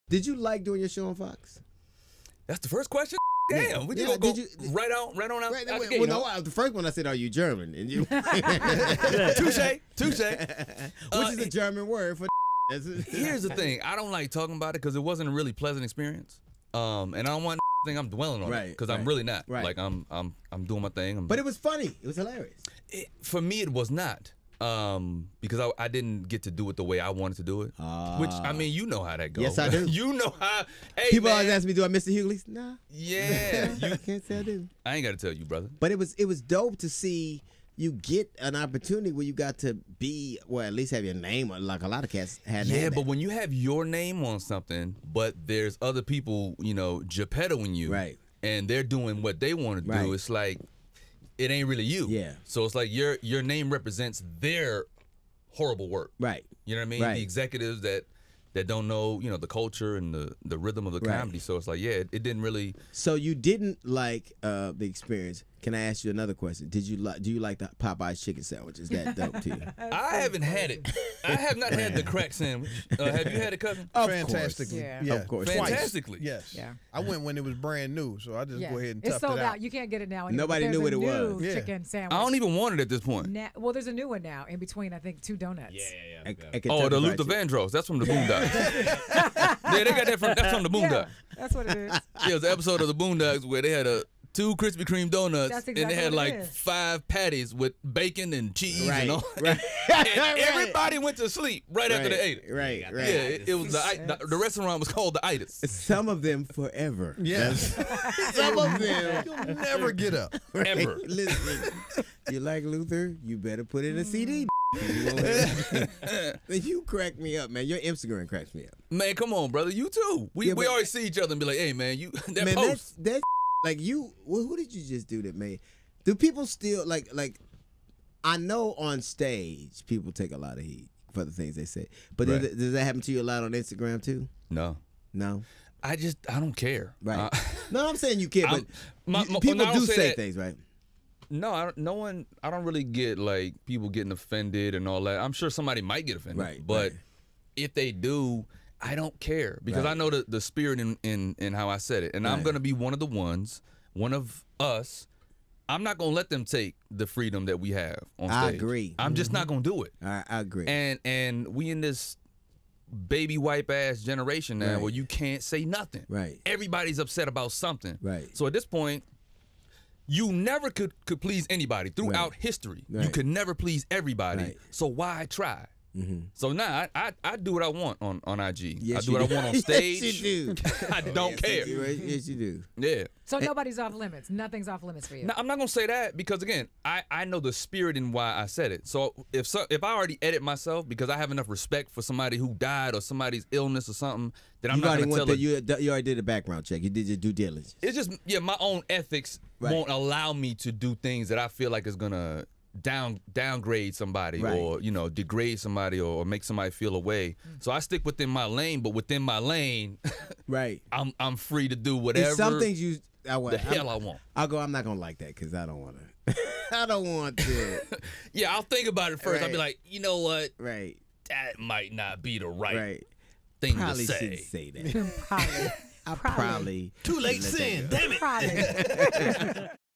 Did you like doing your show on Fox? That's the first question? Damn, we just gonna go right on out. Right, well, no, the first one I said, "Are you German?" And you touche. Which is a German word for. Here's the thing: I don't like talking about it because it wasn't a really pleasant experience, and I don't want to think I'm dwelling on it because I'm really not. Right. Like I'm doing my thing. But it was funny. It was hilarious. For me, it was not. Because I didn't get to do it the way I wanted to do it. Which, I mean, you know how that goes. Yes, I do. You know how. Hey, people always ask me, "Do I miss the Hughleys?" Nah. Yeah. I can't say I do. I ain't got to tell you, brother. But it was dope to see you get an opportunity where you got to be, well, at least have your name on, like a lot of cats had. Yeah, but when you have your name on something, but there's other people, you know, Geppettoing you. Right. And they're doing what they want to do. It's like, it ain't really you. Yeah. So it's like your name represents their horrible work. Right. You know what I mean? Right. The executives that don't know, you know, the culture and the rhythm of the comedy. So it's like, yeah, it didn't really. So you didn't like the experience. Can I ask you another question? Do you like the Popeye's chicken sandwich? Is that dope to you? I haven't had it. I have not had the crack sandwich. Have you had it, cousin? Fantastically. Yeah. Of course. Fantastically. Yes. Yeah. I went when it was brand new, so I just go ahead and toughed it's sold it out. out. You can't get it now. Anymore. Nobody knew what it was. Chicken sandwich. I don't even want it at this point. Well, there's a new one now in between. I think 2 donuts. Yeah. Oh, the Luther Vandross. That's from the Boondocks. Yeah, they got that from. That's from the Boondocks. Yeah, that's what it is. Yeah, it was an episode of the Boondocks where they had 2 Krispy Kreme donuts, That's exactly and they had what it like is. 5 patties with bacon and cheese and all. Right. And everybody went to sleep right after they ate it. Right. Yeah, it was the restaurant was called the Itis. Some of them forever. Yes. Some of them. You'll never get up. Ever. Listen, you like Luther? You better put in a CD. You crack me up, man. Your Instagram cracks me up. Man, come on, brother. You too. We always see each other and be like, hey, man, that Man, post. that's like you. Who did you just do that, man? Do people still like? I know on stage people take a lot of heat for the things they say, but does that happen to you a lot on Instagram too? No. I don't care. Right. No, I'm saying you care, but people do say things, right? No, I don't really get like people getting offended and all that. I'm sure somebody might get offended, right? But if they do, I don't care because I know the spirit in how I said it, and I'm gonna be one of us. I'm not gonna let them take the freedom that we have on stage. I agree. I'm just not gonna do it. I agree. And we in this baby wipe ass generation now where you can't say nothing. Right. Everybody's upset about something. Right. So at this point, you never could please anybody throughout history. You could never please everybody. Right. So why try? So now I do what I want on IG. Yes, I do what I want on stage. Yes, you do. I don't care. Yes, you do. Yeah. So nobody's off limits. Nothing's off limits for you. No, I'm not gonna say that because again, I know the spirit in why I said it. So if I already edit myself because I have enough respect for somebody who died or somebody's illness or something, then I'm not gonna tell you already did a background check. You did your due diligence. It's just my own ethics won't allow me to do things that I feel like is gonna downgrade somebody or degrade somebody or make somebody feel away. So I stick within my lane, but within my lane, I'm free to do whatever. There's some things I want. I'll go. I'm not gonna like that because I don't want to. I don't want to. Yeah, I'll think about it first. I'll be like, you know what? Right. That might not be the right thing probably to say. Say that. Probably. Too late sin. Damn it. Probably.